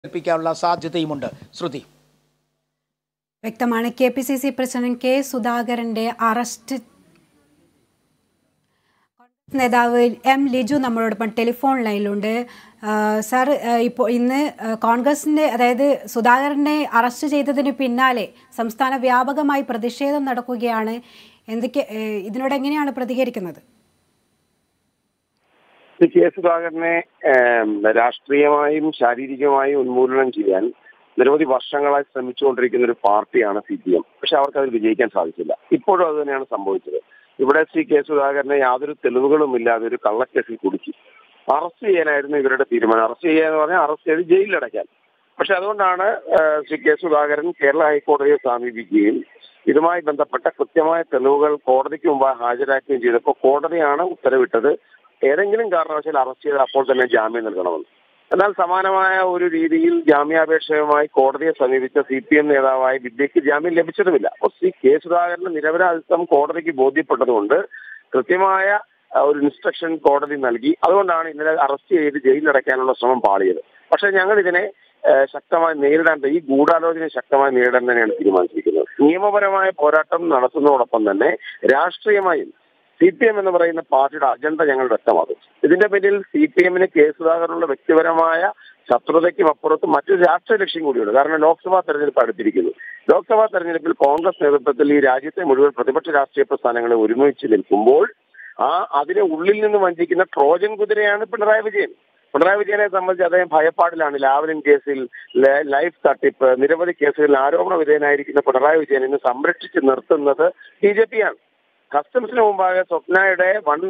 ഏൽപ്പിക്കാനുള്ള സാധ്യതയുമുണ്ട്. ശ്രുതി. വ്യക്തമാണ്. KPCC president K സുധാകരന്റെ അറസ്റ്റ് നേതാവ് എം ലിജു നമ്മളോടൊപ്പം ടെലിഫോൺ ലൈനിലുണ്ട്. സാർ, ഇപ്പോൾ ഇന്ന് കോൺഗ്രസിന്റെ അതായത് സുധാകരനെ അറസ്റ്റ് ചെയ്തതിന് പിന്നാലെ സംസ്ഥാന വ്യാപകമായി പ്രതിഷേധം നടക്കുകയാണ്. ഇതിനോട് എങ്ങനെയാണ് പ്രതികരിക്കുന്നത്? കെ സുധാകരനെ രാഷ്ട്രീയമായും ശാരീരികമായും ഉന്മൂലനം ചെയ്യാൻ നിരവധി വർഷങ്ങളായി ശ്രമിച്ചുകൊണ്ടിരിക്കുന്ന ഒരു പാർട്ടിയാണ് CPM. പക്ഷെ അവർക്ക് അതിൽ വിജയിക്കാൻ സാധിച്ചില്ല. ഇപ്പോഴും അത് തന്നെയാണ് സംഭവിച്ചത്. ഇവിടെ കെ സുധാകരനെ യാതൊരു തെളിവുകളും ഇല്ലാതെ ഒരു കള്ളക്കേസിൽ കുടുക്കി അറസ്റ്റ് ചെയ്യാനായിരുന്നു ഇവരുടെ തീരുമാനം. അറസ്റ്റ് ചെയ്യാന്ന് പറഞ്ഞാൽ അറസ്റ്റ് ചെയ്ത് ജയിലിലടയ്ക്കാൻ. പക്ഷെ അതുകൊണ്ടാണ് കെ സുധാകരൻ കേരള ഹൈക്കോടതിയെ സമീപിക്കുകയും ഇതുമായി ബന്ധപ്പെട്ട കൃത്യമായ തെളിവുകൾ കോടതിക്ക് മുമ്പായി ഹാജരാക്കുകയും ചെയ്തപ്പോൾ കോടതിയാണ് ഉത്തരവിട്ടത് ഏതെങ്കിലും കാരണവശാൽ അറസ്റ്റ് ചെയ്ത് അപ്പോൾ തന്നെ ജാമ്യം നൽകണമെന്ന്. എന്നാൽ സമാനമായ ഒരു രീതിയിൽ ജാമ്യാപേക്ഷയുമായി കോടതിയെ സമീപിച്ച CPM നേതാവായ വിദ്യയ്ക്ക് ജാമ്യം ലഭിച്ചതുമില്ല. അപ്പോൾ കെ സുധാകരന്റെ നിരപരാധിത്വം കോടതിക്ക് ബോധ്യപ്പെട്ടതുകൊണ്ട് കൃത്യമായ ഒരു ഇൻസ്ട്രക്ഷൻ കോടതി നൽകി. അതുകൊണ്ടാണ് ഇന്നലെ അറസ്റ്റ് ചെയ്ത് ജയിലിലടയ്ക്കാനുള്ള ശ്രമം പാളിയത്. പക്ഷെ ഞങ്ങൾ ഇതിനെ ശക്തമായി നേരിടാൻ, ഈ ഗൂഢാലോചനയെ ശക്തമായി നേരിടാൻ തന്നെയാണ് തീരുമാനിച്ചിരിക്കുന്നത്. നിയമപരമായ പോരാട്ടം നടത്തുന്നതോടൊപ്പം തന്നെ രാഷ്ട്രീയമായും CPM എന്ന് പറയുന്ന പാർട്ടിയുടെ അജണ്ട ഞങ്ങൾ വ്യക്തമാക്കും. ഇതിന്റെ പിന്നിൽ CPMന് കെ സുധാകരനുള്ള വ്യക്തിപരമായ ശത്രുതയ്ക്കും അപ്പുറത്ത് മറ്റൊരു രാഷ്ട്രീയ ലക്ഷ്യം കൂടിയുണ്ട്. കാരണം ലോക്സഭാ തെരഞ്ഞെടുപ്പ് അടുത്തിരിക്കുന്നു. ലോക്സഭാ തെരഞ്ഞെടുപ്പിൽ കോൺഗ്രസ് നേതൃത്വത്തിൽ ഈ രാജ്യത്തെ മുഴുവൻ പ്രതിപക്ഷ രാഷ്ട്രീയ പ്രസ്ഥാനങ്ങളെ ഒരുമിച്ച് നിൽക്കുമ്പോൾ അതിനെ ഉള്ളിൽ നിന്ന് വഞ്ചിക്കുന്ന ട്രോജൻ കുതിരയാണ് പിണറായി വിജയൻ. പിണറായി വിജയനെ സംബന്ധിച്ച് അദ്ദേഹം ഭയപ്പാടിലാണ്. ലാവ്ലിൻ കേസിൽ, ലൈഫ് തട്ടിപ്പ്, നിരവധി കേസുകളിൽ ആരോപണ വിധേയനായിരിക്കുന്ന പിണറായി വിജയൻ ഇന്ന് സംരക്ഷിച്ച് നിർത്തുന്നത് BJP ആണ്. കസ്റ്റംസിന് മുമ്പാകെ സ്വപ്നയുടെ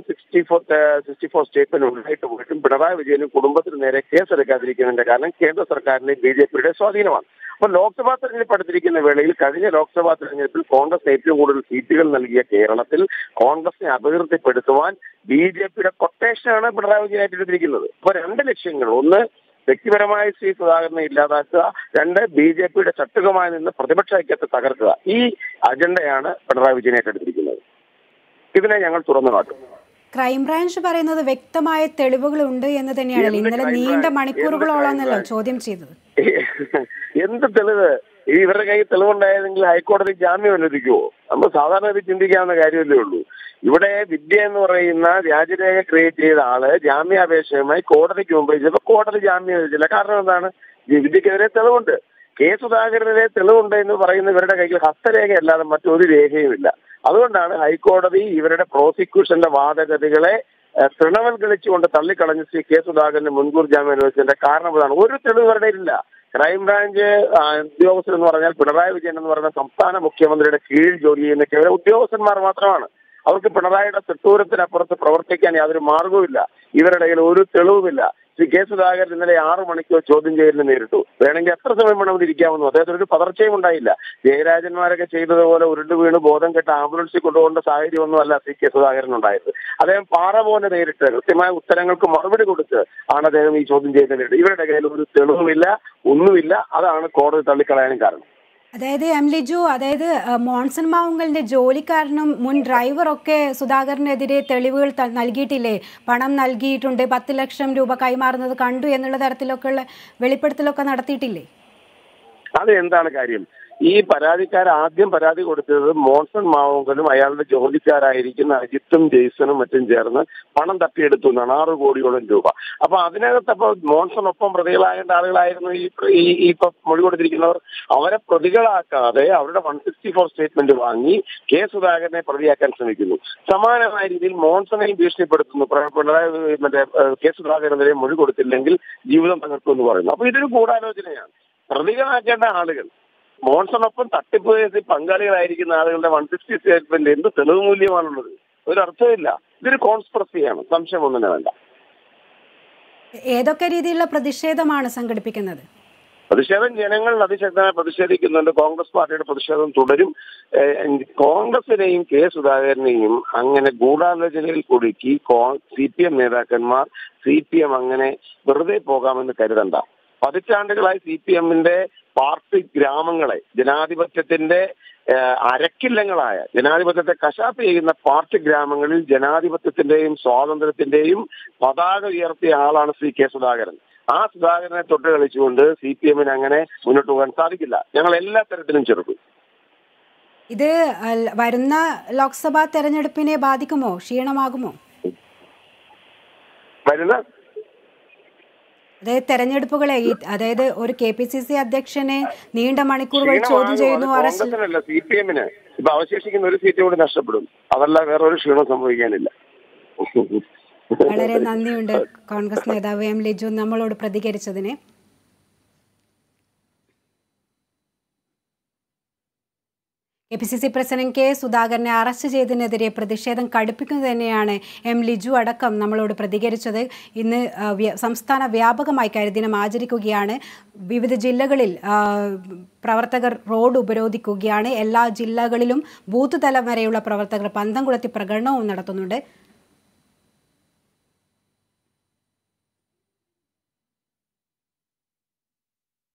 164 സ്റ്റേറ്റ്മെന്റ് ഉണ്ടായിട്ട് പോയിട്ടും പിണറായി വിജയനും കുടുംബത്തിന് നേരെ കേസെടുക്കാതിരിക്കുന്നതിന്റെ കാരണം കേന്ദ്ര സർക്കാരിന്റെ BJPയുടെ സ്വാധീനമാണ്. അപ്പോൾ ലോക്സഭാ തെരഞ്ഞെടുപ്പ് അടുത്തിരിക്കുന്ന വേളയിൽ കഴിഞ്ഞ ലോക്സഭാ തെരഞ്ഞെടുപ്പിൽ കോൺഗ്രസ് ഏറ്റവും കൂടുതൽ സീറ്റുകൾ നൽകിയ കേരളത്തിൽ കോൺഗ്രസിനെ അപകീർത്തിപ്പെടുത്തുവാൻ BJPയുടെ കൊട്ടേഷനാണ് പിണറായി വിജയൻ ഏറ്റെടുത്തിരിക്കുന്നത്. അപ്പോൾ രണ്ട് ലക്ഷ്യങ്ങൾ: ഒന്ന്, വ്യക്തിപരമായ സുധാകരനെ ഇല്ലാതാക്കുക; രണ്ട്, BJPയുടെ ചട്ടുകമായി നിന്ന് പ്രതിപക്ഷ ഐക്യത്തെ തകർക്കുക. ഈ അജണ്ടയാണ് പിണറായി വിജയൻ ഏറ്റെടുത്തിരിക്കുന്നത്. ഇതിനെ ഞങ്ങൾ തുറന്നു കാട്ടും. ക്രൈംബ്രാഞ്ച് പറയുന്നത് വ്യക്തമായ തെളിവുകളുണ്ട് എന്ന് തന്നെയാണല്ലോ. ഇന്നലെ നീണ്ട മണിക്കൂറുകളോളാണല്ലോ ചോദ്യം ചെയ്തത്. എന്ത് തെളിവ്? ഇവരുടെ കയ്യിൽ തെളിവുണ്ടായതെങ്കിൽ ഹൈക്കോടതി ജാമ്യം അനുവദിക്കുമോ? നമ്മൾ സാധാരണ ഇത് ചിന്തിക്കാവുന്ന കാര്യമല്ലേ ഉള്ളൂ. ഇവിടെ വിദ്യ എന്ന് പറയുന്ന വ്യാജരേഖ ക്രിയേറ്റ് ചെയ്ത ആള് ജാമ്യാപേക്ഷയുമായി കോടതിക്ക് മുമ്പ് ചെയ്തപ്പോൾ കോടതി ജാമ്യം അനുവദിച്ചില്ല. കാരണം എന്താണ്? വിദ്യക്കെതിരെ തെളിവുണ്ട്. കെ സുധാകരനെതിരെ തെളിവുണ്ട് എന്ന് പറയുന്ന ഇവരുടെ കയ്യിൽ ഹസ്തരേഖ അല്ലാതെ മറ്റൊരു രേഖയുമില്ല. അതുകൊണ്ടാണ് ഹൈക്കോടതി ഇവരുടെ പ്രോസിക്യൂഷന്റെ വാദഗതികളെ തൃണവൽക്കരിച്ചുകൊണ്ട് തള്ളിക്കളഞ്ഞ് കെ സുധാകരന് മുൻകൂർ ജാമ്യം അനുവദിച്ചതിന്റെ കാരണം ഇതാണ്. ഒരു തെളിവ് ഇവരുടെ ഇല്ല. ക്രൈംബ്രാഞ്ച് ഉദ്യോഗസ്ഥർ എന്ന് പറഞ്ഞാൽ പിണറായി വിജയൻ എന്ന് പറയുന്ന സംസ്ഥാന മുഖ്യമന്ത്രിയുടെ കീഴിൽ ജോലി ചെയ്യുന്ന കേവലം ഉദ്യോഗസ്ഥന്മാർ മാത്രമാണ്. അവർക്ക് പിണറായിയുടെ തെട്ടൂരത്തിനപ്പുറത്ത് പ്രവർത്തിക്കാൻ യാതൊരു മാർഗവുമില്ല. ഇവരുടെ കയ്യിൽ ഒരു തെളിവുമില്ല. കെ സുധാകരൻ ഇന്നലെ 6 മണിക്കൂർ ചോദ്യം ചെയ്യലിന് നേരിട്ടു. വേണമെങ്കിൽ എത്ര സമയം വേണമെങ്കിൽ ഇരിക്കാമെന്നു. അദ്ദേഹത്തിന് ഒരു പതർച്ചയും ഉണ്ടായില്ല. ജയരാജന്മാരൊക്കെ ചെയ്തതുപോലെ ഉരുണ്ടു വീണ് ബോധം കെട്ട് ആംബുലൻസിൽ കൊണ്ടുപോകേണ്ട സാഹചര്യമൊന്നും അല്ല കെ സുധാകരൻ ഉണ്ടായത്. അദ്ദേഹം പാറ പോലെ നേരിട്ട് കൃത്യമായ ഉത്തരങ്ങൾക്ക് മറുപടി കൊടുത്ത് ആണ് അദ്ദേഹം ഈ ചോദ്യം ചെയ്ത് നേരിട്ടത്. ഇവരുടെ കയ്യിൽ ഒരു തെളിവുമില്ല, ഒന്നുമില്ല. അതാണ് കോടതി തള്ളിക്കളയാനും കാരണം. അതായത് എം ലിജു, അതായത് മോൺസൺ മാവുങ്കലിന്റെ ജോലിക്കാരനും മുൻ ഡ്രൈവറൊക്കെ സുധാകരനെതിരെ തെളിവുകൾ നൽകിയിട്ടില്ലേ? പണം നൽകിയിട്ടുണ്ട്, 10 ലക്ഷം രൂപ കൈമാറുന്നത് കണ്ടു എന്നുള്ള തരത്തിലൊക്കെ ഉള്ള വെളിപ്പെടുത്തലൊക്കെ നടത്തിയിട്ടില്ലേ? അത് എന്താണ് കാര്യം? ഈ പരാതിക്കാർ ആദ്യം പരാതി കൊടുത്തത് മോൺസൺ മാവുങ്കലും അയാളുടെ ജോലിക്കാരായിരിക്കുന്ന അജിത്തും ജെയ്സണും മറ്റും ചേർന്ന് പണം തട്ടിയെടുത്തു എന്നാണ്, 6 കോടിയോളം രൂപ. അപ്പൊ അതിനകത്ത് അപ്പോൾ മോൺസണൊപ്പം പ്രതികളാകേണ്ട ആളുകളായിരുന്നു ഈ ഇപ്പൊ മൊഴി കൊടുത്തിരിക്കുന്നവർ. അവരെ പ്രതികളാക്കാതെ അവരുടെ 164 സ്റ്റേറ്റ്മെന്റ് വാങ്ങി കെ സുധാകരനെ പ്രതിയാക്കാൻ ശ്രമിക്കുന്നു. സമാനമായ രീതിയിൽ മോൺസണെയും ഭീഷണിപ്പെടുത്തുന്നു. കെ സുധാകരനെതിരെ മൊഴി കൊടുത്തില്ലെങ്കിൽ ജീവിതം തകർക്കുമെന്ന് പറയുന്നു. അപ്പൊ ഇതൊരു ഗൂഢാലോചനയാണ്. പ്രതികളാക്കേണ്ട ആളുകൾ മോൺസണൊപ്പം തട്ടിപ്പ് കേസിൽ പങ്കാളികളായിരിക്കുന്ന ആളുകളുടെ 160 സ്റ്റേറ്റ്മെന്റ് എന്ത് തെളിവ് മൂല്യമാണുള്ളത്? ഒരർത്ഥമില്ല. ഇതൊരു കോൺസ്പിറസിയാണ്, സംശയമൊന്നും വേണ്ട. ഏതൊക്കെ രീതിയിലുള്ള പ്രതിഷേധമാണ് സംഘടിപ്പിക്കുന്നത്? പ്രതിഷേധം ജനങ്ങൾ അതിശക്തമായി പ്രതിഷേധിക്കുന്നുണ്ട്. കോൺഗ്രസ് പാർട്ടിയുടെ പ്രതിഷേധം തുടരും. കോൺഗ്രസിനെയും കെ സുധാകരനെയും അങ്ങനെ ഗൂഢാലോചനയിൽ കുടുക്കി CPM നേതാക്കന്മാർ CPM അങ്ങനെ വെറുതെ പോകാമെന്ന് കരുതണ്ട. പതിറ്റാണ്ടുകളായി CPMന്റെ പാർട്ടി ഗ്രാമങ്ങളെ ജനാധിപത്യത്തിന്റെ അരക്കില്ലങ്ങളായ, ജനാധിപത്യത്തെ കശാപ്പ് ചെയ്യുന്ന പാർട്ടി ഗ്രാമങ്ങളിൽ ജനാധിപത്യത്തിന്റെയും സ്വാതന്ത്ര്യത്തിന്റെയും പതാക ഉയർത്തിയ ആളാണ് കെ സുധാകരൻ. ആ സുധാകരനെ തൊട്ട് കളിച്ചുകൊണ്ട് CPM അങ്ങനെ മുന്നോട്ട് പോകാൻ സാധിക്കില്ല. ഞങ്ങൾ എല്ലാ തരത്തിലും ചെറുക്കും. ഇത് വരുന്ന ലോക്സഭാ തെരഞ്ഞെടുപ്പിനെ ബാധിക്കുമോ? ക്ഷീണമാകുമോ? വരുന്ന അതായത് തെരഞ്ഞെടുപ്പുകളെ അതായത് ഒരു KPCC അധ്യക്ഷനെ നീണ്ട മണിക്കൂറുകൾ ചോദ്യം ചെയ്യുന്നു. കോൺഗ്രസിനല്ല, CPM ഇപ്പൊ അവശേഷിക്കുന്ന ഒരു സീറ്റ് കൂടി നഷ്ടപ്പെടും. അതല്ല വേറെ ഒരു ക്ഷീണം സംഭവിക്കാനില്ല. വളരെ നന്ദിയുണ്ട് കോൺഗ്രസ് നേതാവ് M. ലിജു നമ്മളോട് പ്രതികരിച്ചതിന്. KPCC president K. സുധാകരനെ അറസ്റ്റ് ചെയ്തതിനെതിരെ പ്രതിഷേധം കടുപ്പിക്കുന്നത് തന്നെയാണ് M. ലിജു അടക്കം നമ്മളോട് പ്രതികരിച്ചത്. ഇന്ന് സംസ്ഥാന വ്യാപകമായി കരിദിനം ആചരിക്കുകയാണ്. വിവിധ ജില്ലകളിൽ പ്രവർത്തകർ റോഡ് ഉപരോധിക്കുകയാണ്. എല്ലാ ജില്ലകളിലും ബൂത്ത് തലം വരെയുള്ള പ്രവർത്തകർ പന്തം കൊളുത്തി പ്രകടനവും നടത്തുന്നുണ്ട്.